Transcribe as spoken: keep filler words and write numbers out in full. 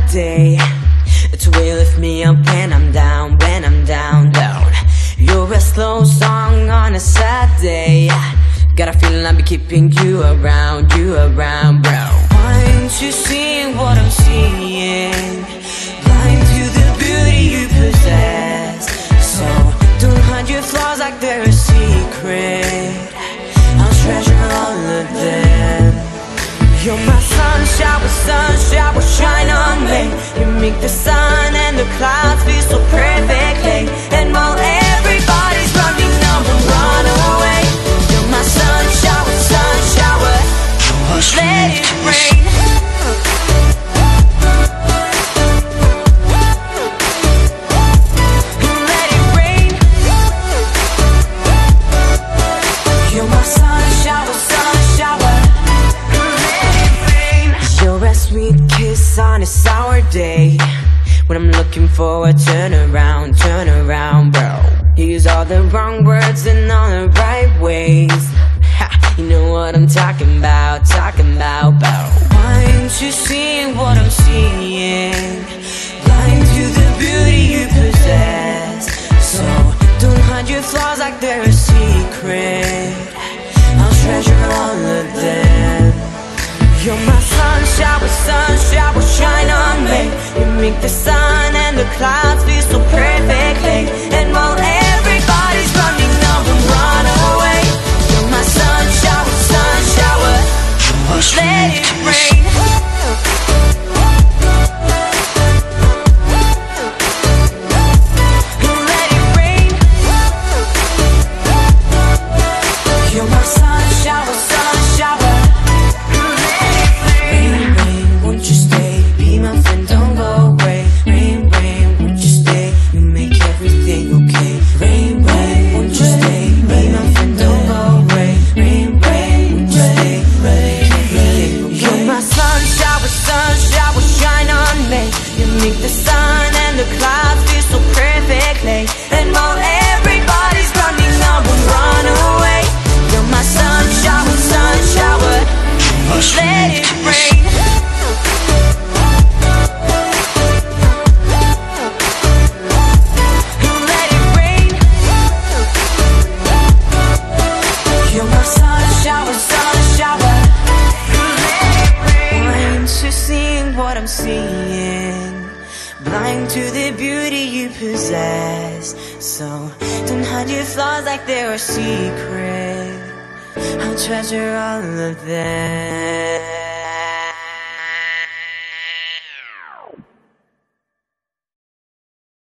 day to lift me up when I'm down, when I'm down, down. You're a slow song on a sad day. Got a feeling I'll be keeping you around, you around, bro. Blind to seeing what I'm seeing, blind to the beauty you possess. So don't hide your flaws like they're a secret. I'll treasure all of them. You're my sun shower, sun shower, shine on me. You make the sun and the clouds feel so perfectly. And while everybody's running, I will run away. You're my sun shower, sun shower, let it rain. Let it rain. You're my sun shower, sun shower, you're a sweet kiss on a sour day. When I'm looking for a turn around, turn around, bro. You use all the wrong words in all the right ways. Ha, you know what I'm talking about, talking about, bro. Blind to seeing what I'm seeing, blind to the beauty you possess. So don't hide your flaws like they're a secret. I'll treasure all of them. You're my sun shower, sun shower, shine on me. You make the sun and the clouds feel so perfectly. And while everybody's running, I will run away. You're my sun shower, sun shower, let it rain. Let it rain. You're my sun shower, sun shower. Make the sun and the clouds feel so perfectly. And while everybody's running, I will run away. You're my sun shower, sun shower, let it rain. Let it rain. You're my sun shower, sun shower, let it rain. Blind to seeing what I'm seeing, blind to the beauty you possess. So don't hide your flaws like they're a secret. I'll treasure all of them.